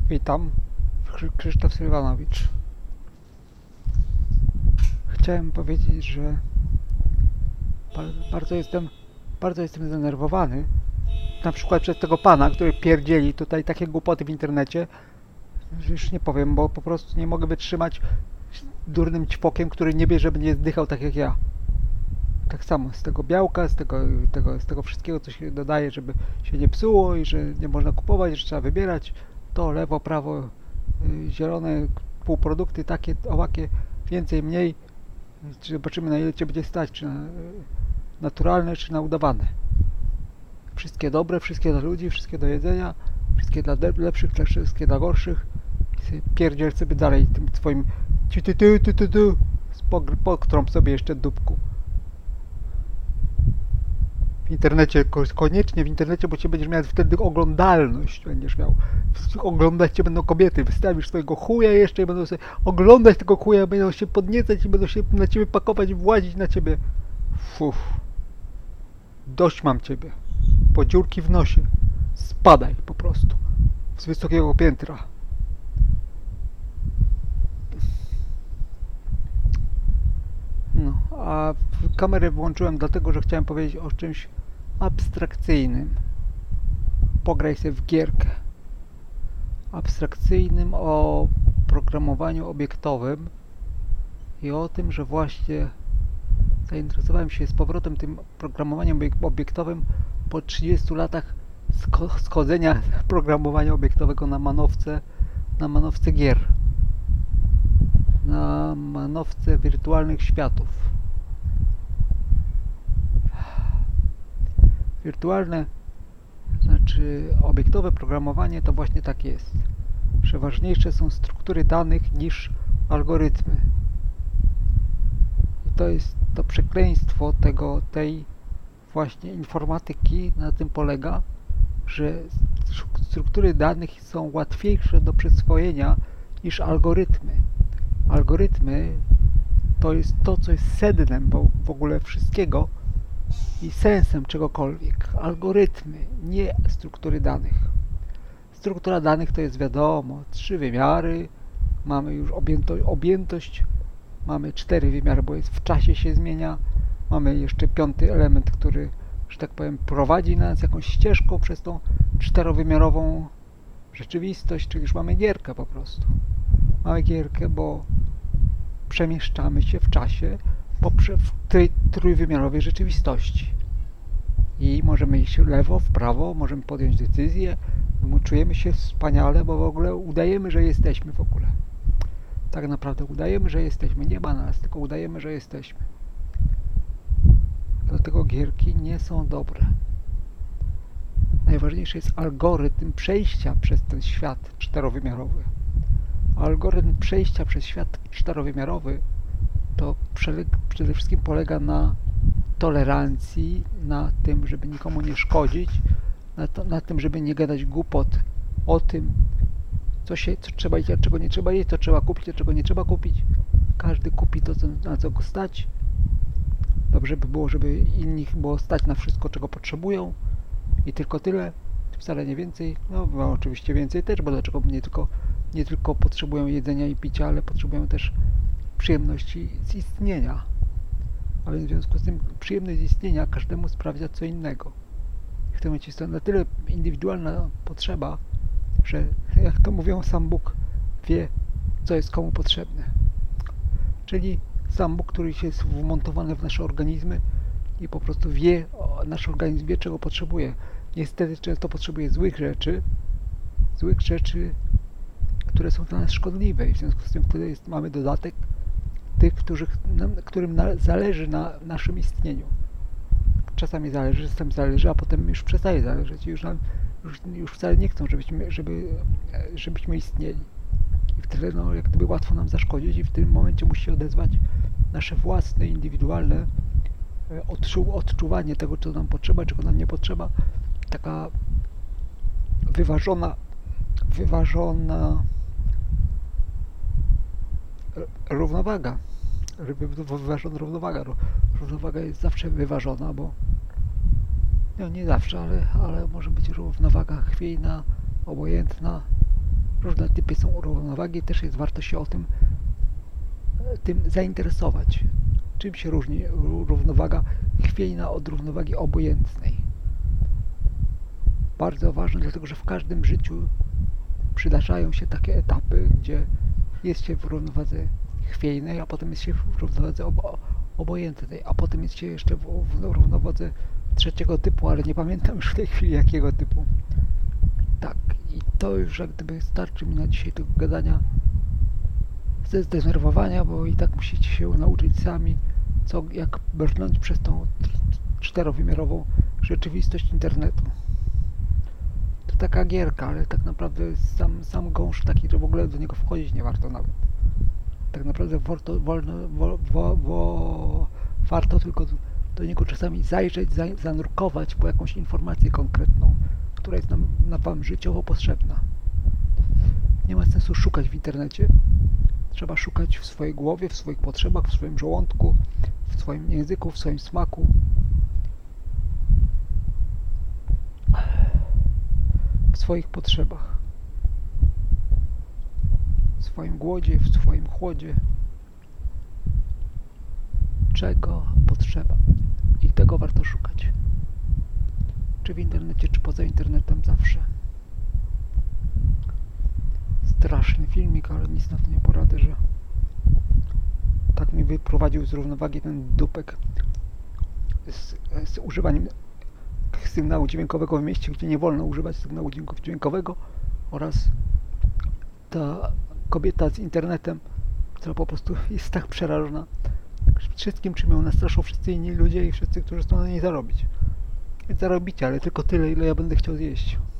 Witam, Krzysztof Sylwanowicz. Chciałem powiedzieć, że bardzo jestem, bardzo jestem zdenerwowany, na przykład przez tego pana, który pierdzieli tutaj takie głupoty w internecie, że już nie powiem, bo po prostu nie mogę wytrzymać z durnym ćwokiem, który nie wie, żeby nie zdychał tak jak ja. Tak samo z tego białka, z tego wszystkiego, co się dodaje, żeby się nie psuło i że nie można kupować, że trzeba wybierać to lewo, prawo, zielone półprodukty, takie, owakie, więcej, mniej. Zobaczymy, na ile cię będzie stać, czy na naturalne, czy na udawane. Wszystkie dobre, wszystkie dla ludzi, wszystkie do jedzenia, wszystkie dla lepszych, wszystkie dla gorszych. I pierdziel sobie dalej tym swoim potrąb sobie jeszcze dupku. W internecie, koniecznie w internecie, bo cię będziesz miał wtedy oglądalność, będziesz miał. Oglądać cię będą kobiety, wystawisz swojego chuja jeszcze i będą sobie oglądać tego chuja, będą się podniecać i będą się na ciebie pakować, włazić na ciebie. Fuf. Dość mam ciebie. Po dziurki w nosie. Spadaj po prostu. Z wysokiego piętra. No, a kamerę włączyłem dlatego, że chciałem powiedzieć o czymś abstrakcyjnym. Pograj sobie w gierkę. Abstrakcyjnym o programowaniu obiektowym i o tym, że właśnie zainteresowałem się z powrotem tym programowaniem obiektowym po 30 latach schodzenia programowania obiektowego na manowce gier, na manowce wirtualnych światów. Wirtualne, znaczy obiektowe programowanie to właśnie tak jest, że ważniejsze są struktury danych niż algorytmy. I to jest to przekleństwo tej właśnie informatyki na tym polega, że struktury danych są łatwiejsze do przyswojenia niż algorytmy. Algorytmy to jest to, co jest sednem w ogóle wszystkiego i sensem czegokolwiek. Algorytmy, nie struktury danych. Struktura danych to jest wiadomo, 3 wymiary, mamy już objętość, mamy 4 wymiary, bo jest w czasie się zmienia, mamy jeszcze 5. element, który, że tak powiem, prowadzi nas jakąś ścieżką przez tą 4-wymiarową rzeczywistość, czyli już mamy gierkę po prostu. Mamy gierkę, bo przemieszczamy się w czasie w tej trójwymiarowej rzeczywistości. I możemy iść w lewo, w prawo, możemy podjąć decyzję, czujemy się wspaniale, bo w ogóle udajemy, że jesteśmy w ogóle. Tak naprawdę udajemy, że jesteśmy. Nie ma nas, tylko udajemy, że jesteśmy. Dlatego gierki nie są dobre. Najważniejszy jest algorytm przejścia przez ten świat 4-wymiarowy. Algorytm przejścia przez świat 4-wymiarowy to przede wszystkim polega na tolerancji, na tym, żeby nikomu nie szkodzić, na tym, żeby nie gadać głupot o tym, co trzeba jeść, a czego nie trzeba jeść, co trzeba kupić, a czego nie trzeba kupić. Każdy kupi to, na co go stać. Dobrze by było, żeby innych było stać na wszystko, czego potrzebują i tylko tyle, wcale nie więcej. No oczywiście więcej też, bo dlaczego nie tylko potrzebują jedzenia i picia, ale potrzebują też przyjemności z istnienia. A więc w związku z tym przyjemność z istnienia każdemu sprawia co innego. W tym momencie jest to na tyle indywidualna potrzeba, że jak to mówią, sam Bóg wie, co jest komu potrzebne. Czyli sam Bóg, który jest wmontowany w nasze organizmy i po prostu wie, nasz organizm wie, czego potrzebuje. Niestety często potrzebuje złych rzeczy, które są dla nas szkodliwe i w związku z tym wtedy mamy dodatek tych, którym zależy na naszym istnieniu. Czasami zależy, a potem już przestaje zależeć i już wcale nie chcą, żebyśmy istnieli. I wtedy jak gdyby łatwo nam zaszkodzić i w tym momencie musi się odezwać nasze własne, indywidualne odczuwanie tego, co nam potrzeba, czego nam nie potrzeba. Taka wyważona równowaga. Wyważona równowaga. Równowaga jest zawsze wyważona, bo nie zawsze, ale może być równowaga chwiejna, obojętna, różne typy są równowagi, też jest warto się o tym zainteresować. Czym się różni równowaga chwiejna od równowagi obojętnej? Bardzo ważne, dlatego że w każdym życiu przydarzają się takie etapy, gdzie jest się w równowadze chwiejnej, a potem jest się w równowadze obojętnej, a potem jest się jeszcze w równowadze trzeciego typu, ale nie pamiętam już w tej chwili jakiego typu. Tak, i to już jak gdyby starczy mi na dzisiaj tego gadania ze zdenerwowania, bo i tak musicie się nauczyć sami, jak brnąć przez tą czterowymiarową rzeczywistość internetu. To taka gierka, ale tak naprawdę sam gąszcz taki, że w ogóle do niego wchodzić nie warto nawet. Tak naprawdę warto tylko do niego czasami zajrzeć, zanurkować po jakąś informację konkretną, która jest nam wam życiowo potrzebna. Nie ma sensu szukać w internecie. Trzeba szukać w swojej głowie, w swoich potrzebach, w swoim żołądku, w swoim języku, w swoim smaku. W swoich potrzebach. W swoim głodzie, w swoim chłodzie. Czego potrzeba. I tego warto szukać. Czy w internecie, czy poza internetem, zawsze. Straszny filmik, ale nic na to nie poradzę, że tak mi wyprowadził z równowagi ten dupek z używaniem sygnału dźwiękowego w mieście, gdzie nie wolno używać sygnału dźwiękowego, oraz ta kobieta z internetem, która po prostu jest tak przerażona wszystkim, czym ją nastraszą wszyscy inni ludzie i wszyscy, którzy chcą na niej zarobić. Więc zarobicie, ale tylko tyle, ile ja będę chciał zjeść.